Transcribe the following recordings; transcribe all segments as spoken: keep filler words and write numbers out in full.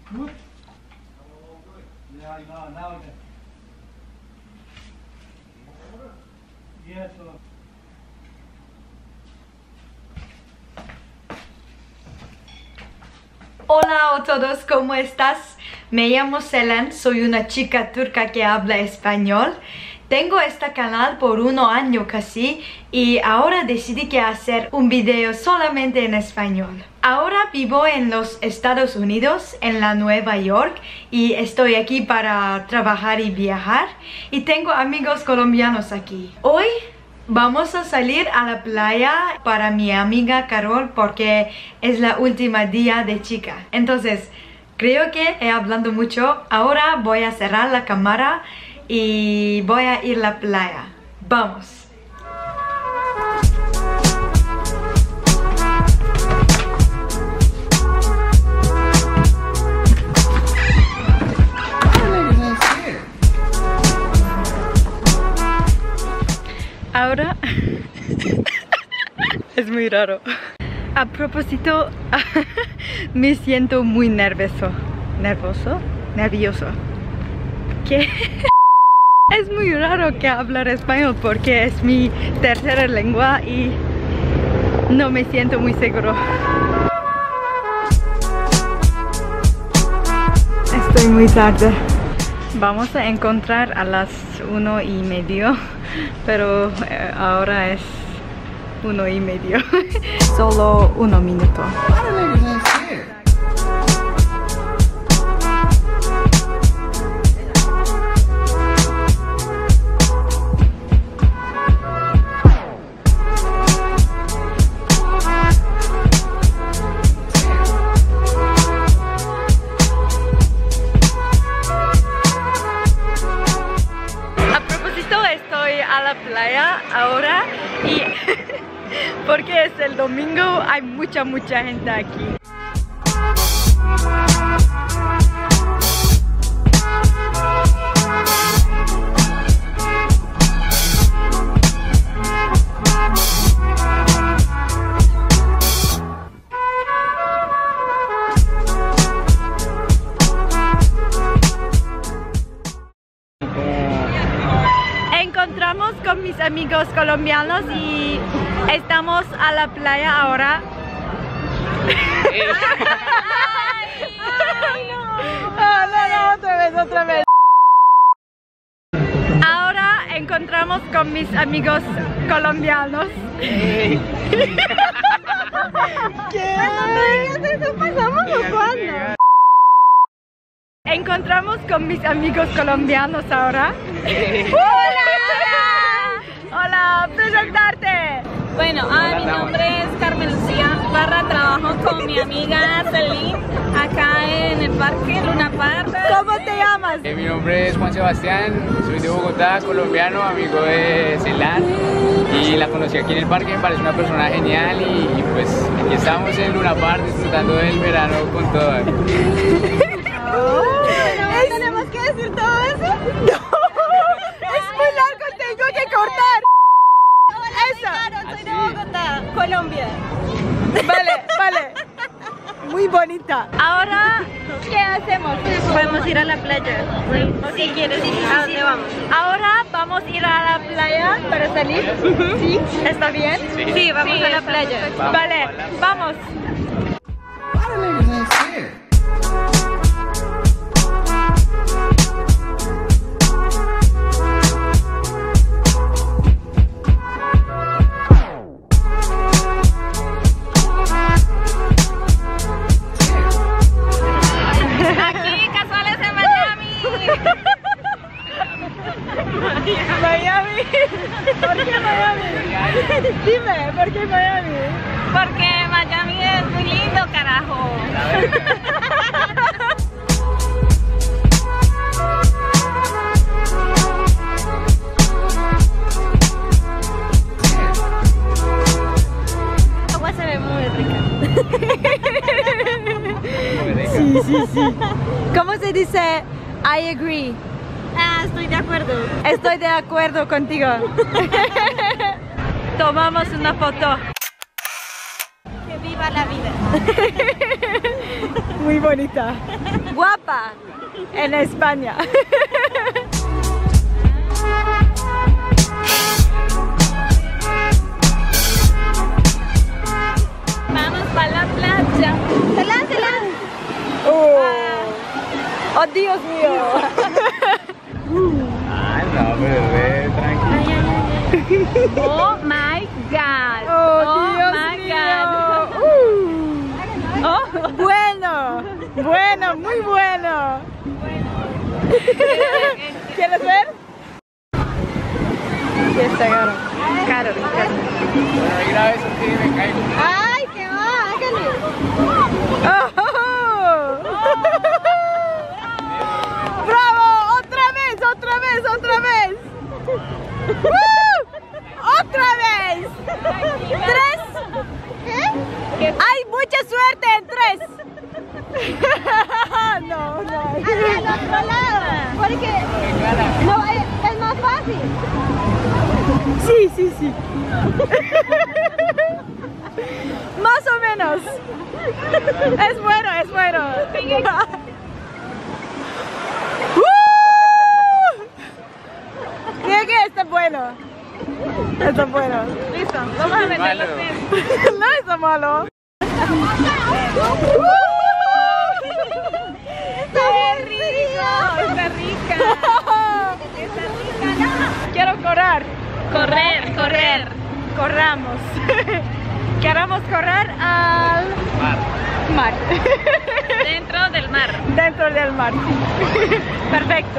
Good? Yeah, no, now then. Yes, sir. Hola a todos, ¿cómo estás? Me llamo Selen, soy una chica turca que habla español. Tengo este canal por un año casi y ahora decidí que hacer un video solamente en español. Ahora vivo en los Estados Unidos, en la Nueva York, y estoy aquí para trabajar y viajar. Y tengo amigos colombianos aquí. Hoy vamos a salir a la playa para mi amiga Carol porque es la última día de chica. Entonces, creo que he hablado mucho. Ahora voy a cerrar la cámara y voy a ir a la playa. ¡Vamos! Ahora es muy raro. A propósito, me siento muy nervioso. ¿Nervioso? Nervioso. ¿Qué? Es muy raro que hablar español porque es mi tercera lengua y no me siento muy seguro. Estoy muy tarde. Vamos a encontrar a las uno y medio, pero eh, ahora es uno y medio. Solo uno minuto. A la playa ahora y porque es el domingo hay mucha mucha gente aquí. Encontramos con mis amigos colombianos y estamos a la playa ahora. Ah, no, no, otra vez, otra vez. Ahora encontramos con mis amigos colombianos. ¿Qué? ¿Eso pasamos o cuándo? Encontramos con mis amigos colombianos ahora. ¡Hola! Hola, presentarte. Bueno, ah, mi nombre es Carmen Lucía Barra, trabajo con mi amiga Celine acá en el parque Luna Park. ¿Cómo te llamas? Eh, mi nombre es Juan Sebastián, soy de Bogotá, colombiano, amigo de Celan y la conocí aquí en el parque, me parece una persona genial y, y pues aquí estamos en Luna Park disfrutando del verano con todo. Oh, ¿no tenemos que decir todo eso? No, es muy largo, tengo que cortar. Hola, eso. Soy Caro, soy de Bogotá, Colombia. Vale, vale. Muy bonita. Ahora, ¿qué hacemos? Podemos ir a la playa. Si sí, quieres, sí, ¿a dónde vamos? Ahora vamos a ir a la playa para salir. ¿Sí? ¿Está bien? Sí, sí vamos sí, a la playa. Vamos, vale, vamos. Miami. ¿Por qué Miami? Dime, ¿por qué Miami? Porque Miami es muy lindo, carajo. El agua se ve muy rica. Sí, sí, sí. ¿Cómo se dice I agree? Ah, estoy de acuerdo. Estoy de acuerdo contigo. Tomamos una foto. Que viva la vida. muy bonita. Guapa en España. Vamos para la playa. ¡Celán, celán! Oh. ¡Oh, Dios mío! Ay, no, pero ve, tranquilo. Oh my God. ¡Oh, Dios my mío! God. Uh. Oh. Bueno, bueno, muy bueno. ¿Quieres ver? Sí, está caro. Caro, caro. Bueno, ahí grave eso que me caigo. ¡Ay, qué va! ¡Hágale! ¡Bravo! ¡Otra vez, otra vez, otra vez! ¡Uh! ¡Otra vez! ¡Tres! ¿Qué? ¡Hay mucha suerte en tres! No, no. Hacia el otro lado, porque no, es, es más fácil. Sí, sí, sí. Más o menos. Es bueno, es bueno. ¡Uh! Creo que está bueno. Está bueno. Listo, vamos a meter Malo. los pies. No está malo. ¡Qué rico! Está rica. Está rica. Quiero correr. Correr, correr. Corramos. Queremos correr al Mar. mar. Dentro del mar. Dentro del mar. Perfecto.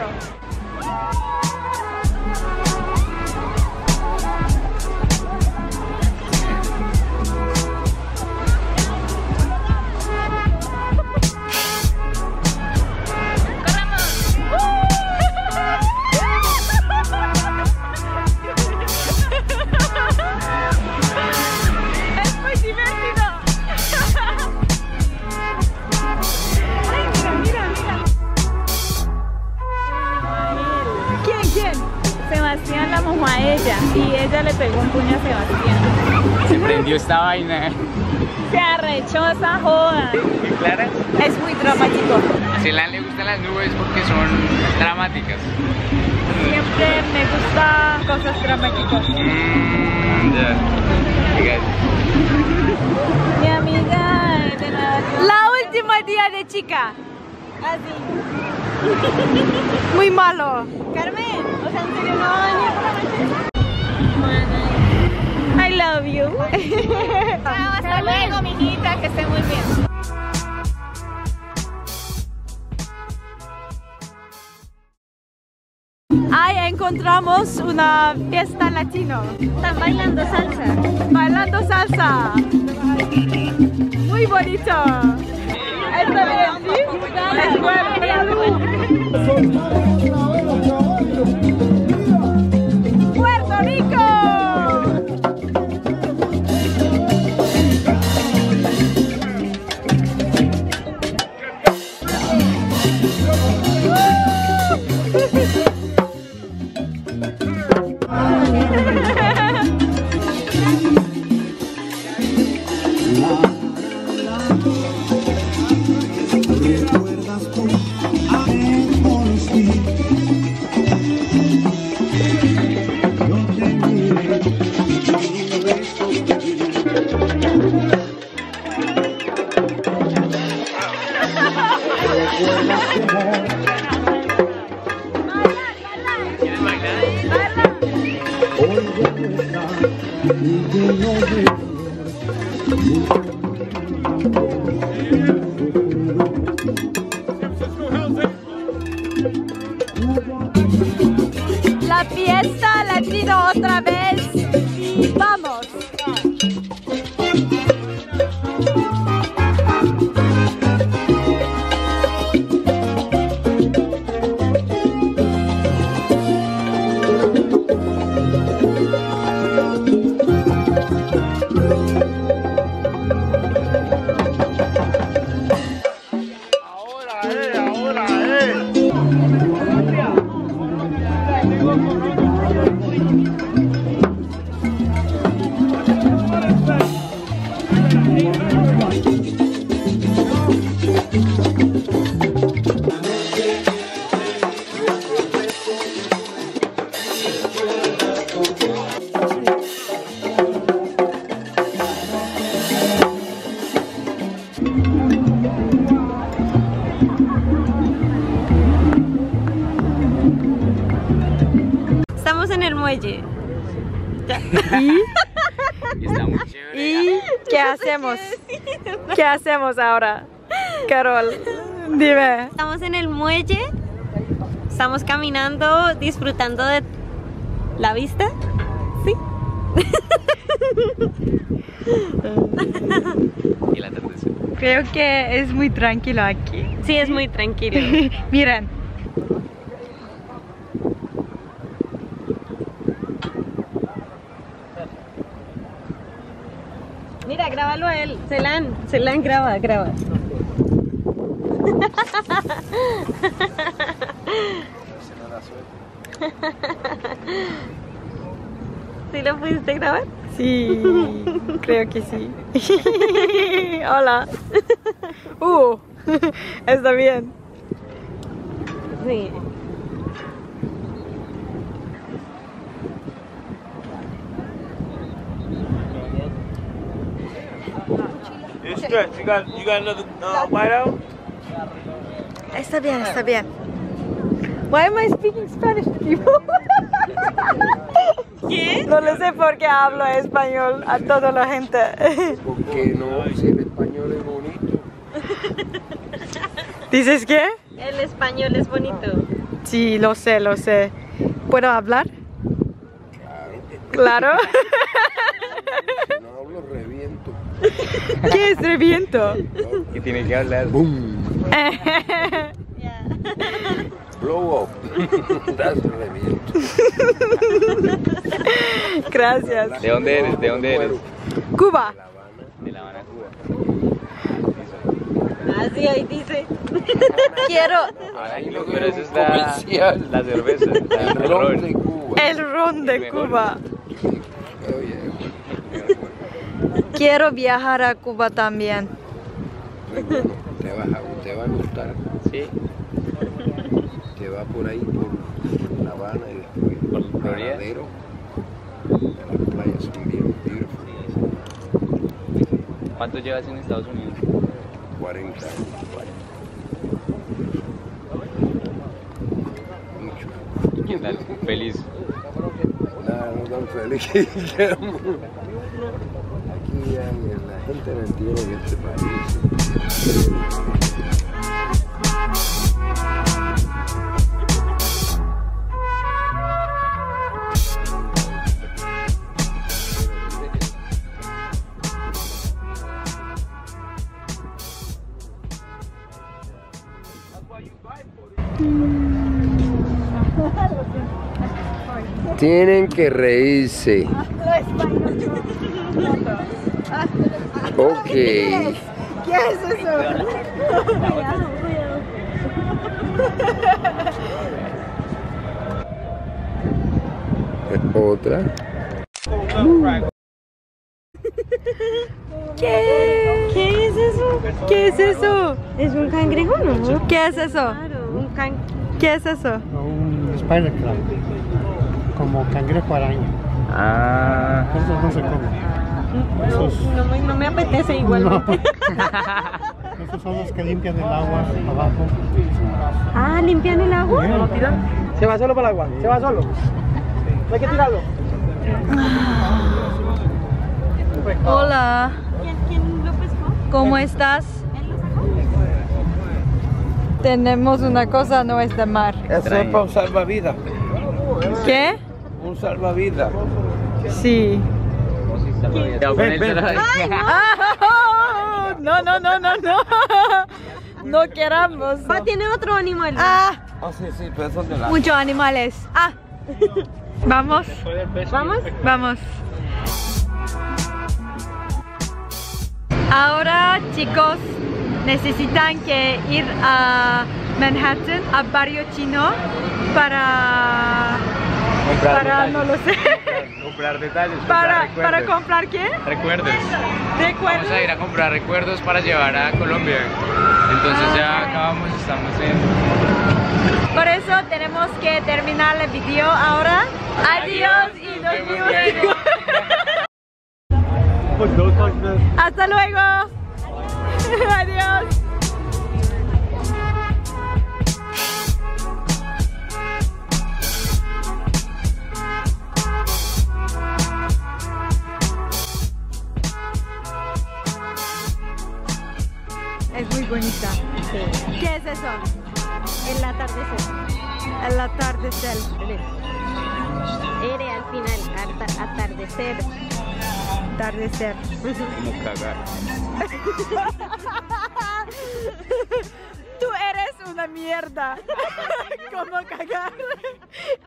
Es muy divertido. Ay, mira, mira, mira. ¿Quién, quién? Sebastián la mojó a ella y ella le pegó un puño a Sebastián. Se prendió esta vaina. Se arrechó esa joda. ¿Qué claras? Es muy dramático. A Celan le gustan las nubes porque son dramáticas. Siempre me gustan cosas dramáticas. Mmm, ya. Fíjate. Mi amiga de Nueva York. La última día de chica. Así. Muy malo. Carmen, o sea, en serio no va a venir por la noche. I love you. Chao, hasta luego, mijita, que esté muy bien. Ahí encontramos una fiesta latino. Están bailando salsa. Bailando salsa. Muy bonito. ¿Está bien? ¿Sí? Es bueno. ¡Puerto Rico! ¿Quieres bailar? La fiesta latino otra vez. Vamos. Estamos en el muelle. ¿Y? Y está muy chévere. ¿Y qué hacemos? ¿Qué hacemos ahora? Carol, dime. Estamos en el muelle. Estamos caminando, disfrutando de la vista. Sí. Y la atardecer. Creo que es muy tranquilo aquí. Sí, es muy tranquilo. Miren. Mira, grábalo a él. Celan, Celan, graba, graba. ¿Sí lo pudiste grabar? Sí, creo que sí. Hola. Uh, está bien. Sí. It's stretch. You got, you got another uh, white out? Está bien, está bien. Why am I speaking Spanish to people? ¿Qué? No le sé por qué hablo español a toda la gente. Porque no, si el español es bonito. ¿Dices qué? El español es bonito. Sí, lo sé, lo sé. ¿Puedo hablar? Claro. Claro. Si no hablo, reviento. ¿Qué es reviento? Que tiene que hablar. ¡Boom! Blow up. Das reviento. Gracias. ¿De dónde eres? ¿De dónde eres? Cuba. De La Habana, Cuba. Ah, sí, ahí dice. Quiero Tranquilo, pero eso es la, Comercial. la cerveza. La, El el ron ron. de Cuba. el ron de Mejor. Cuba. Oye, Quiero viajar a Cuba también. muy bueno. Te, vas a, te va a gustar. Sí. Te va por ahí, por La Habana y después Por Florida. Varadero. Las playas son bien beautiful. ¿Cuánto llevas en Estados Unidos? cuarenta años. Mucho. ¿Qué tal? Feliz. Nada, no tan feliz que digamos. Aquí hay, la gente no entiende en este país. Tienen que reírse. Ok. ¿Qué es eso? Otra. ¿Qué? ¿Qué es eso? ¿Qué es eso? ¿Es un cangrejo, no? ¿Qué es eso? Claro, un can... ¿Qué es eso? Un spider crab. Como cangrejo araña. Ah. Eso no se come. Esos, No me, no me apetece igualmente. esos son los que limpian el agua abajo. Ah, ¿limpian el agua? ¿No lo tiran? Se va solo para el agua, se va solo. No hay que tirarlo. Hola, ¿Quién, quién lo pescó? ¿cómo estás? ¿Él lo sacó? Tenemos una cosa, no es de mar. Eso es para un salvavidas. ¿Qué? Un salvavidas. Sí. Ven, ven. Ah, no, no, no, no, no. No queramos. Ah, tiene otro animal. Ah, Ah, sí, sí, pero son de la... muchos animales. Ah, vamos, ¿Vamos? vamos. Ahora, chicos, necesitan que ir a Manhattan, a Barrio Chino, para... Comprar para, detalles. no lo sé. Comprar detalles. Para, comprar para recuerdos. comprar qué? Recuerdos. Recuerdos. Vamos a ir a comprar recuerdos para llevar a Colombia. Entonces ya acabamos, estamos en... Por eso tenemos que terminar el video ahora. Adiós y nos vemos vemos. luego. Hasta luego. Adiós. Es muy bonita. Sí. ¿Qué es eso? El atardecer. El atardecer. Ere al final, ata- atardecer. Atardecer. Como cagar. Tú eres una mierda. ¿Cómo cagar?